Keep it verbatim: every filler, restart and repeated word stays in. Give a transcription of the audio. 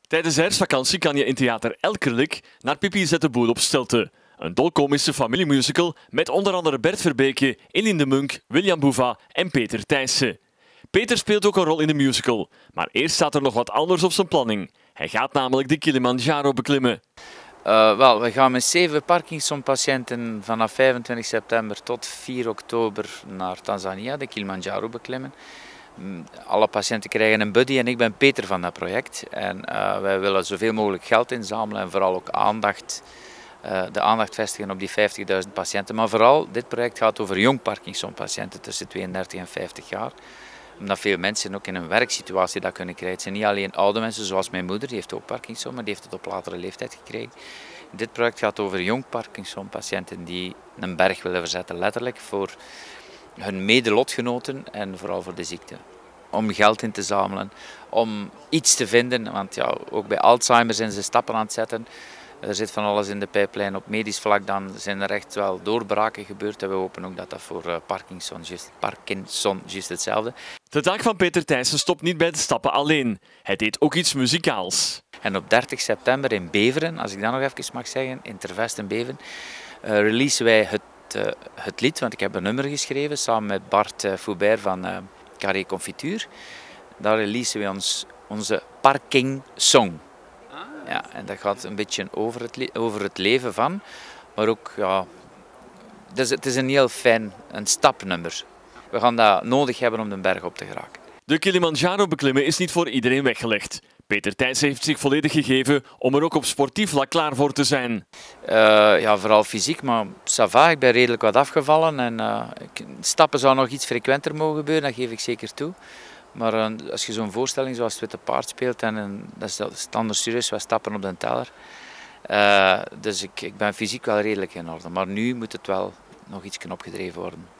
Tijdens de herfstvakantie kan je in Theater Elkerlijk naar Pippi zet de boel op stilte. Een dolkomische familiemusical met onder andere Bert Verbeekje, Eline de Munk, William Boeva en Peter Thijssen. Peter speelt ook een rol in de musical, maar eerst staat er nog wat anders op zijn planning. Hij gaat namelijk de Kilimanjaro beklimmen. Uh, wel, we gaan met zeven Parkinson-patiënten vanaf vijfentwintig september tot vier oktober naar Tanzania, de Kilimanjaro beklimmen. Alle patiënten krijgen een buddy en ik ben Peter van dat project. En uh, wij willen zoveel mogelijk geld inzamelen en vooral ook aandacht, uh, de aandacht vestigen op die vijftigduizend patiënten. Maar vooral, dit project gaat over jong Parkinson-patiënten tussen tweeëndertig en vijftig jaar. Omdat veel mensen ook in een werksituatie dat kunnen krijgen. Het zijn niet alleen oude mensen zoals mijn moeder, die heeft ook Parkinson, maar die heeft het op latere leeftijd gekregen. Dit project gaat over jong Parkinson-patiënten die een berg willen verzetten, letterlijk voor hun medelotgenoten en vooral voor de ziekte. Om geld in te zamelen, om iets te vinden, want ja, ook bij Alzheimer zijn ze stappen aan het zetten. Er zit van alles in de pijplijn. Op medisch vlak dan zijn er echt wel doorbraken gebeurd en we hopen ook dat dat voor Parkinson juist, Parkinson juist hetzelfde. De taak van Peter Thijssen stopt niet bij de stappen alleen. Hij deed ook iets muzikaals. En op dertig september in Beveren, als ik dat nog even mag zeggen, in Tervest in Beveren, uh, releasen wij het, uh, het lied, want ik heb een nummer geschreven samen met Bart uh, Foubert van uh, Carré Confituur. Daar releasen we ons, onze Parking Song. Ja, en dat gaat een beetje over het, over het leven van, maar ook, ja, het is, het is een heel fijn een stapnummer. We gaan dat nodig hebben om de berg op te geraken. De Kilimanjaro beklimmen is niet voor iedereen weggelegd. Peter Thijssen heeft zich volledig gegeven om er ook op sportief vlak klaar voor te zijn. Uh, ja, vooral fysiek, maar ça va, ik ben redelijk wat afgevallen en uh, stappen zou nog iets frequenter mogen gebeuren, dat geef ik zeker toe. Maar uh, als je zo'n voorstelling zoals het Witte Paard speelt, en, en dat is het anders serieus, wij stappen op de teller. Uh, dus ik, ik ben fysiek wel redelijk in orde, maar nu moet het wel nog iets opgedreven worden.